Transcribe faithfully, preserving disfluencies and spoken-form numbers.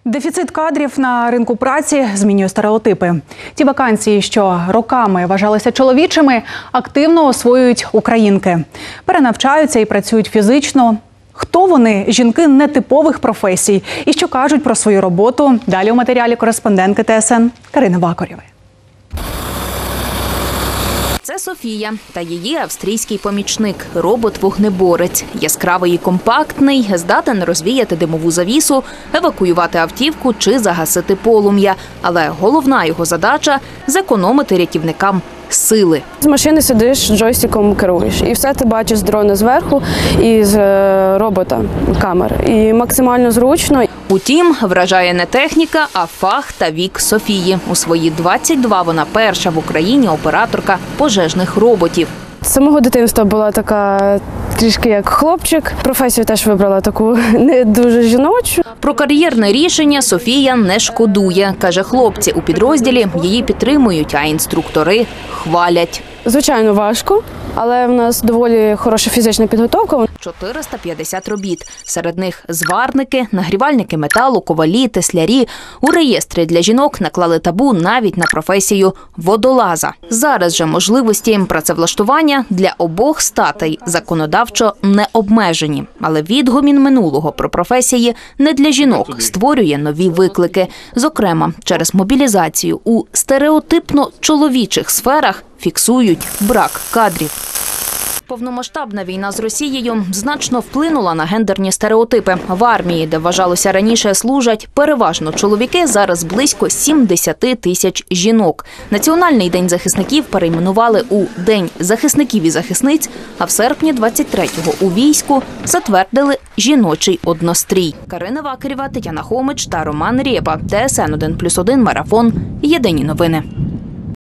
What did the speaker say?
Дефіцит кадрів на ринку праці змінює стереотипи. Ті вакансії, що роками вважалися чоловічими, активно освоюють українки. Перенавчаються і працюють фізично. Хто вони – жінки нетипових професій? І що кажуть про свою роботу? Далі у матеріалі кореспондентки Т С Н Карини Вакорєвої. Це Софія та її австрійський помічник – робот-вогнеборець. Яскравий і компактний, здатен розвіяти димову завісу, евакуювати автівку чи загасити полум'я. Але головна його задача – зекономити рятівникам сили. З машини сидиш, джойстиком керуєш. І все ти бачиш з дрона зверху і з робота камер. І максимально зручно. Утім, вражає не техніка, а фах та вік Софії. У свої двадцять два вона перша в Україні операторка пожежних роботів. З самого дитинства була така трішки як хлопчик. Професію теж вибрала таку не дуже жіночу. Про кар'єрне рішення Софія не шкодує. Каже, хлопці у підрозділі її підтримують, а інструктори хвалять. Звичайно, важко, але в нас доволі хороша фізична підготовка. чотириста п'ятдесят робіт. Серед них зварники, нагрівальники металу, ковалі, теслярі. У реєстрі для жінок наклали табу навіть на професію водолаза. Зараз же можливості працевлаштування для обох статей законодавчо не обмежені. Але відгомін минулого про професії не для жінок створює нові виклики. Зокрема, через мобілізацію у стереотипно чоловічих сферах фіксують брак кадрів. Повномасштабна війна з Росією значно вплинула на гендерні стереотипи. В армії, де вважалося раніше служать переважно чоловіки, зараз близько сімдесят тисяч жінок. Національний день захисників перейменували у День захисників і захисниць, а в серпні двадцять третього у війську затвердили жіночий однострій. Карина Вакорєва, Тетяна Хомич та Роман Рєпа. Т С Н один плюс один марафон. Єдині новини.